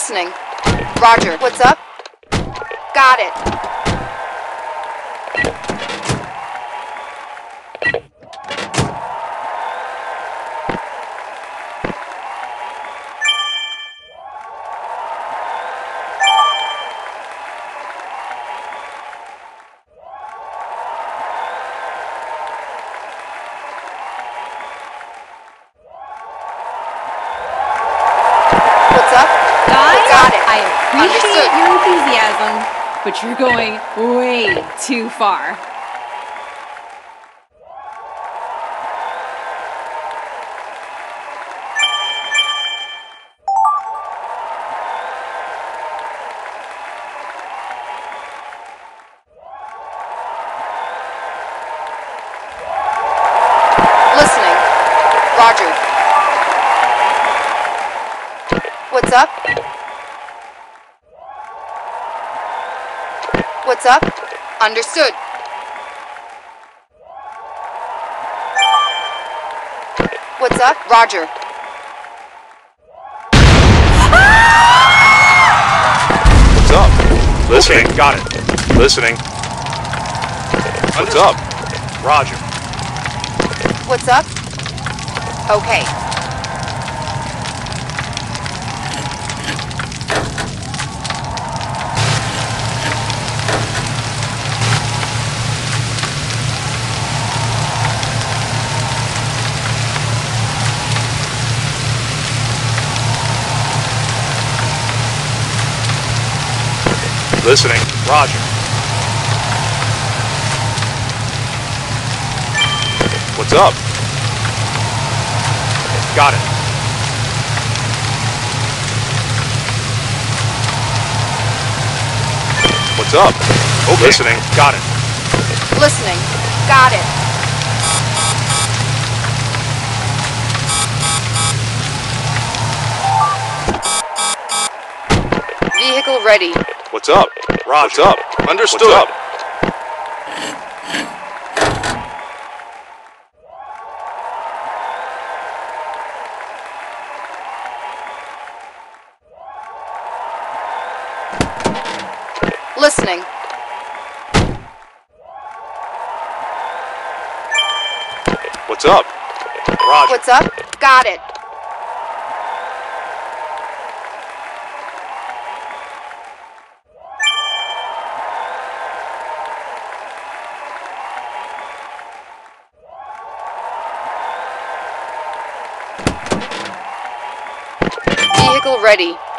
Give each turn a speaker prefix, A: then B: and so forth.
A: Listening. Roger. What's up? Got it. What's up?
B: Guys,
A: Got it.
B: I appreciate
A: Understood.
B: your enthusiasm, but you're going way too far.
A: Listening. Roger. What's up? What's up? Understood. What's up? Roger.
C: What's up? Listening. Okay, got it. Listening. What's up? Roger.
A: What's up? Okay.
C: Listening. Roger. What's up? Got it. What's up? Okay. Listening. Got it.
A: Listening. Got it. Vehicle ready.
C: What's up? Roger. What's up? Understood. What's up?
A: Listening.
C: What's up? Roger.
A: What's up? Got it. Vehicle ready.